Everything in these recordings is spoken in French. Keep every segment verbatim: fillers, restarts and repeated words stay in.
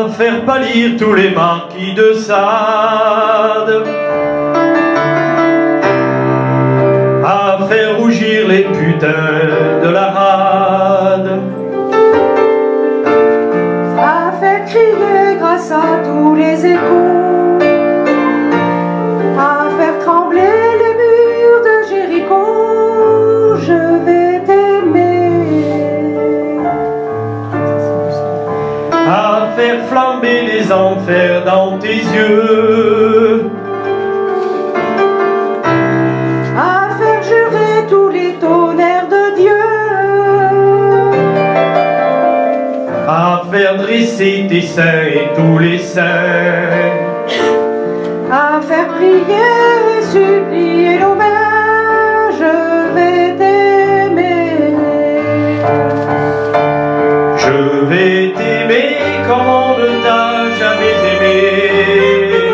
à faire pâlir tous les marquis de Sade, à faire rougir les putains de la rade, à faire crier grâce à tous les échos, à faire trembler les murs de Jéricho. Je vais t'aimer, à faire flamber les enfers dans tes yeux, à faire jurer tous les tonnerres de Dieu, à faire dresser tes seins et tous les saints, à faire prier et supplier nos mains. Je vais t'aimer, je vais t'aimer comme on ne t'a jamais aimé.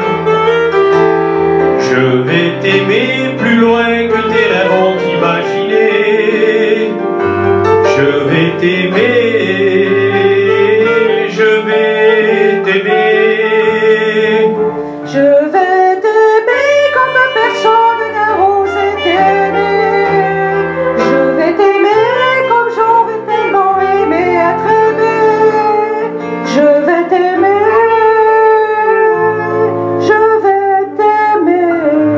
Je vais t'aimer plus loin que tes rêves ont imaginé. Je vais t'aimer, je vais t'aimer. je vais t'aimer comme personne n'a osé t'aimer. Je vais t'aimer comme j'aurais tellement aimé être aimé. Je vais t'aimer, je vais t'aimer.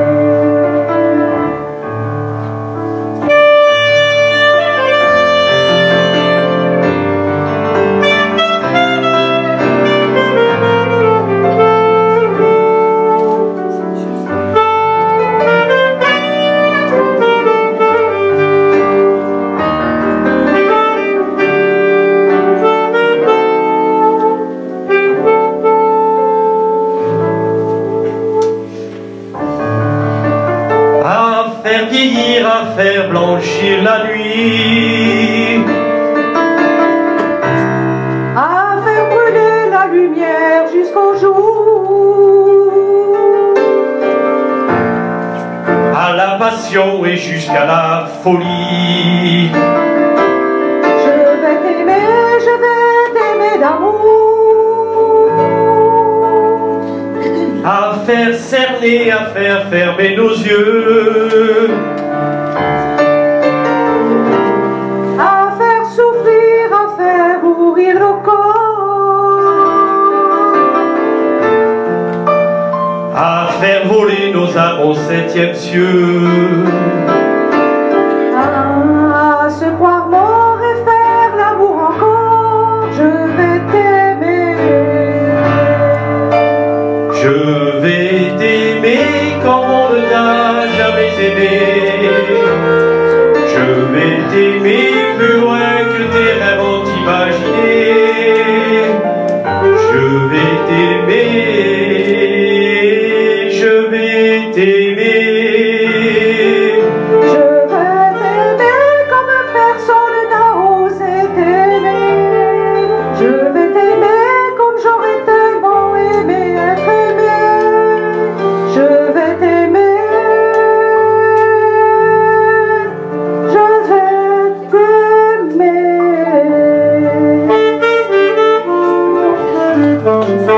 À faire vieillir, à faire blanchir la nuit, À faire brûler la lumière jusqu'au jour, à la passion et jusqu'à la folie. je vais t'aimer, je vais t'aimer d'amour, À faire cerner, à faire fermer nos yeux, à faire souffrir, à faire mourir nos corps, à faire voler nos âmes au septième cieux, à se croire mort et faire l'amour encore. Je vais t'aimer, je vais t'aimer comme on ne t'a jamais aimé. Je vais t'aimer plus loin que tes rêves ont imaginé. Je vais t'aimer, je vais t'aimer. je vais t'aimer comme personne n'a osé t'aimer. Je vais t'aimer comme j'aurais tellement aimé être aimé. Je vais t'aimer, je vais t'aimer.